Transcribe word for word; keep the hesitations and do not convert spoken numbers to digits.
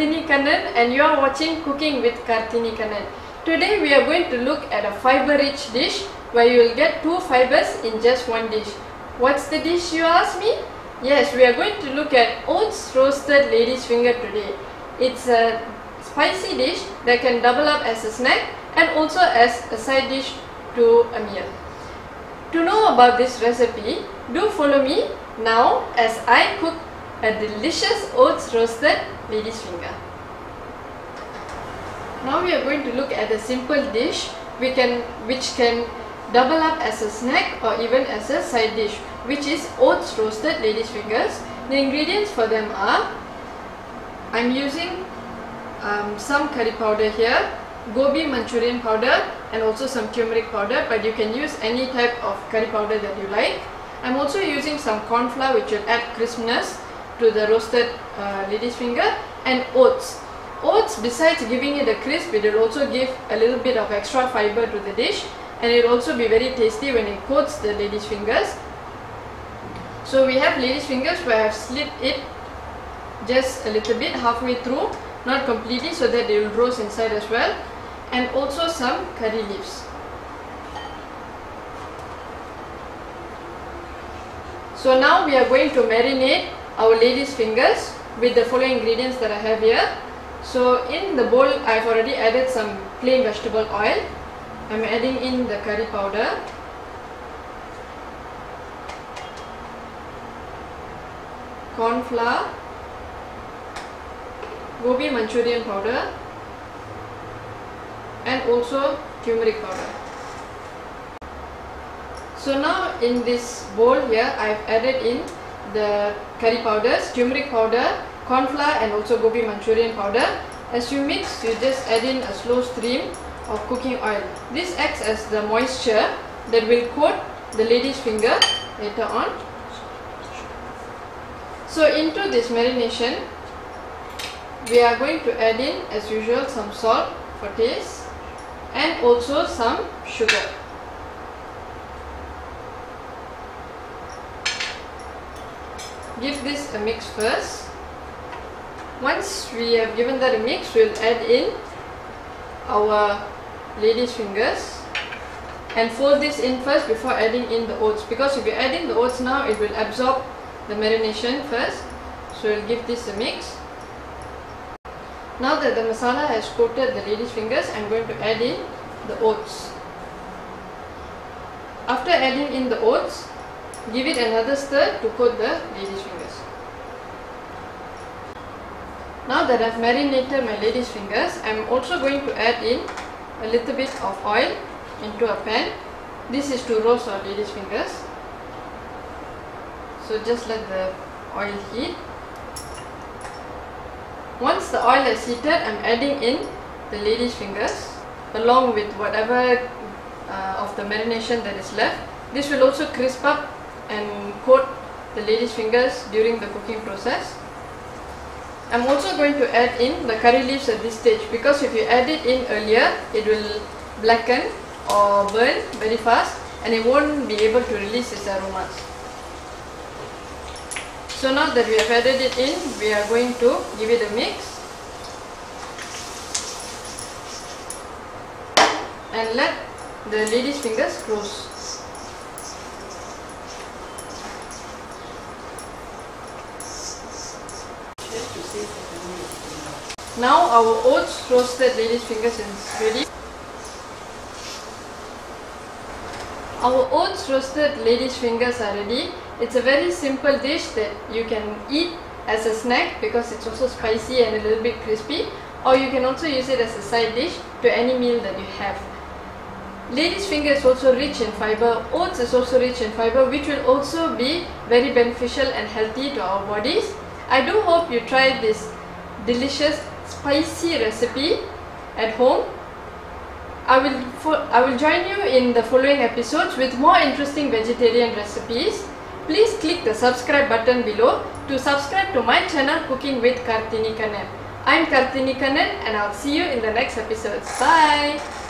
Karthini Kannan and you are watching Cooking with Karthini Kannan. Today we are going to look at a fiber-rich dish where you will get two fibers in just one dish. What's the dish, you ask me? Yes, we are going to look at oats roasted lady's finger today. It's a spicy dish that can double up as a snack and also as a side dish to a meal. To know about this recipe, do follow me now as I cook a delicious oats roasted lady's finger. Now we are going to look at a simple dish we can, which can double up as a snack or even as a side dish, which is oats roasted lady's fingers. The ingredients for them are, I'm using um, some curry powder here, gobi Manchurian powder and also some turmeric powder, but you can use any type of curry powder that you like. I'm also using some corn flour which will add crispness to the roasted uh, lady's finger, and oats. Oats, besides giving it a crisp, it will also give a little bit of extra fiber to the dish, and it will also be very tasty when it coats the lady's fingers. So we have lady's fingers where I have slit it just a little bit halfway through, not completely, so that they will roast inside as well, and also some curry leaves. So now we are going to marinate our lady's fingers with the following ingredients that I have here. So in the bowl I have already added some plain vegetable oil. I am adding in the curry powder, corn flour, gobi Manchurian powder and also turmeric powder. So now in this bowl here I have added in the curry powders, turmeric powder, corn flour and also gobi Manchurian powder. As you mix, you just add in a slow stream of cooking oil. This acts as the moisture that will coat the lady's finger later on. So into this marination, we are going to add in, as usual, some salt for taste and also some sugar. Give this a mix first. Once we have given that a mix, we will add in our lady's fingers and fold this in first before adding in the oats, because if you add in the oats now, it will absorb the marination first. So we will give this a mix. Now that the masala has coated the lady's fingers, I am going to add in the oats. After adding in the oats, give it another stir to coat the lady's fingers. Now that I have marinated my lady's fingers, I am also going to add in a little bit of oil into a pan. This is to roast our lady's fingers. So just let the oil heat. Once the oil is heated, I am adding in the lady's fingers along with whatever uh, of the marination that is left. This will also crisp up and coat the lady's fingers during the cooking process. I am also going to add in the curry leaves at this stage, because if you add it in earlier, it will blacken or burn very fast and it won't be able to release its aromas. So now that we have added it in, we are going to give it a mix and let the lady's fingers close. Now our oats roasted lady's fingers is ready. Our oats roasted lady's fingers are ready. It's a very simple dish that you can eat as a snack because it's also spicy and a little bit crispy, or you can also use it as a side dish to any meal that you have. Lady's finger is also rich in fiber. Oats is also rich in fiber, which will also be very beneficial and healthy to our bodies. I do hope you try this delicious spicy recipe at home. I will, I will join you in the following episodes with more interesting vegetarian recipes. Please click the subscribe button below to subscribe to my channel Cooking with Karthini Kannan. I'm Karthini Kannan and I'll see you in the next episodes. Bye!